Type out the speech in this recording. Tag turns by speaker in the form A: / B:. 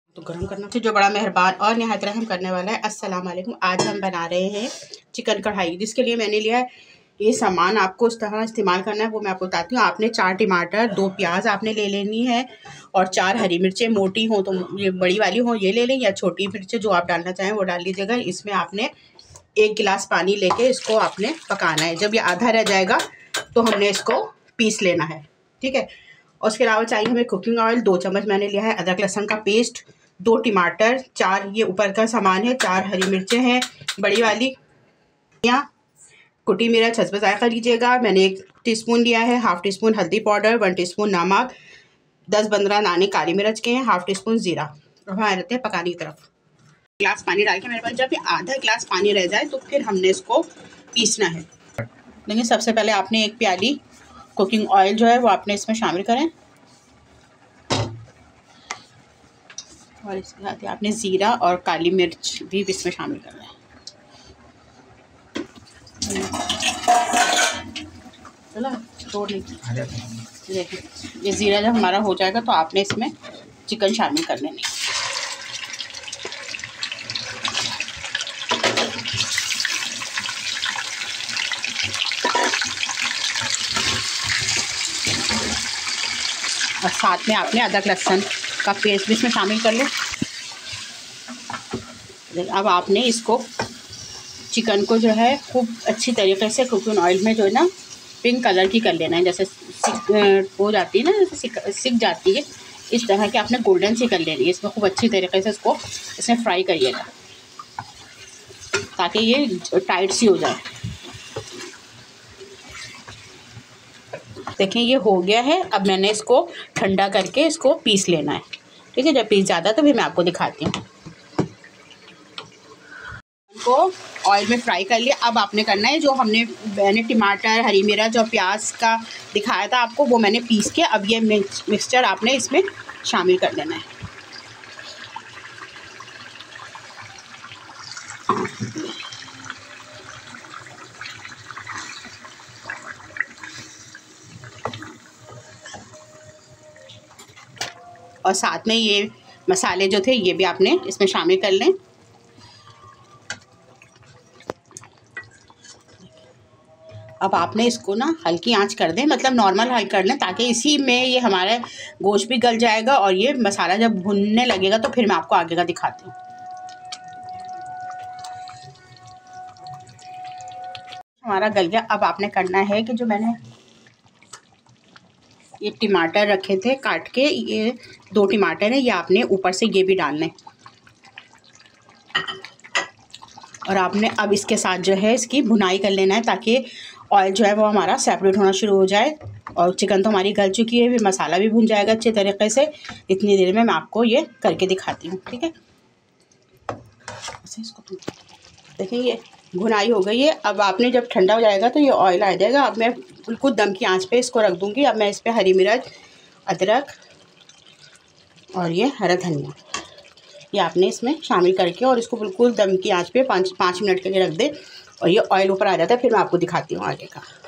A: तो गरम करना जो बड़ा मेहरबान और नहायत रहम करने वाला है। अस्सलाम वालेकुम। आज हम बना रहे हैं चिकन कढ़ाई, जिसके लिए मैंने लिया है ये सामान। आपको उस तरह इस्तेमाल करना है वो मैं आपको बताती हूँ। आपने 4 टमाटर, 2 प्याज आपने ले लेनी है और 4 हरी मिर्चें, मोटी हो तो ये बड़ी वाली हो ये ले लें, या छोटी मिर्चें जो आप डालना चाहें वो डाल लीजिएगा। इसमें आपने 1 गिलास पानी लेके इसको आपने पकाना है। जब ये आधा रह जाएगा तो हमने इसको पीस लेना है, ठीक है। और उसके अलावा चाहिए हमें कुकिंग ऑयल 2 चम्मच मैंने लिया है, अदरक लहसुन का पेस्ट, 2 टमाटर, 4 ये ऊपर का सामान है, 4 हरी मिर्चें हैं बड़ी वाली, या कुटी मिर्च हस्ब जायका लीजिएगा। मैंने 1 टीस्पून लिया है, हाफ़ टी स्पून हल्दी पाउडर, 1 टीस्पून नमक, 10-15 दाने काली मिर्च के हैं, हाफ़ टी स्पून ज़ीरा। और हम आ जाते हैं पकाने की तरफ। गिलास पानी डाल के मेरे पास जब ये आधा गिलास पानी रह जाए तो फिर हमने इसको पीसना है। लेकिन सबसे पहले आपने 1 प्याली कुकिंग ऑयल जो है वो आपने इसमें शामिल करें, और इसके साथ ही आपने ज़ीरा और काली मिर्च भी इसमें शामिल करना है। चलो तोड़ लीजिए। देखिए ये ज़ीरा जब हमारा हो जाएगा तो आपने इसमें चिकन शामिल कर लेनी। और साथ में आपने अदरक लहसुन का पेस्ट भी इसमें शामिल कर लें। अब आपने इसको चिकन को जो है खूब अच्छी तरीके से कुकिंग ऑयल में जो है ना पिंक कलर की कर लेना है, जैसे हो जाती है ना, जैसे सिक जाती है इस तरह की आपने गोल्डन सी कर लेनी है। इसमें खूब अच्छी तरीके से इसको इसमें फ्राई करिएगा ताकि ये टाइट सी हो जाए। देखें ये हो गया है। अब मैंने इसको ठंडा करके इसको पीस लेना है, ठीक है। जब पीस जाता तो फिर मैं आपको दिखाती हूँ। को ऑयल में फ्राई कर लिया। अब आपने करना है जो मैंने टमाटर, हरी मिर्च और प्याज का दिखाया था आपको, वो मैंने पीस के अब ये मिक्सचर आपने इसमें शामिल कर देना है। और साथ में ये मसाले जो थे ये भी आपने इसमें शामिल कर लें। अब आपने इसको ना हल्की आंच कर दें, मतलब नॉर्मल हाई कर लें, ताकि इसी में ये हमारा गोश्त भी गल जाएगा और ये मसाला जब भुनने लगेगा तो फिर मैं आपको आगे का दिखाती हूँ। हमारा गल गया। अब आपने करना है कि जो मैंने ये टमाटर रखे थे काट के, ये 2 टमाटर हैं, ये आपने ऊपर से ये भी डालने। और आपने अब इसके साथ जो है इसकी भुनाई कर लेना है ताकि ऑयल जो है वो हमारा सेपरेट होना शुरू हो जाए। और चिकन तो हमारी गल चुकी है, फिर मसाला भी भुन जाएगा अच्छे तरीके से। इतनी देर में मैं आपको ये करके दिखाती हूँ, ठीक है। इसको देखिए ये भुनाई हो गई है। अब आपने जब ठंडा हो जाएगा तो ये ऑयल आ जाएगा। अब मैं बिल्कुल दम की आंच पे इसको रख दूँगी। अब मैं इस पर हरी मिर्च, अदरक और ये हरा धनिया ये आपने इसमें शामिल करके और इसको बिल्कुल दम की आंच पे 5 मिनट के लिए रख दें। और ये ऑयल ऊपर आ जाता है, फिर मैं आपको दिखाती हूँ आगे का।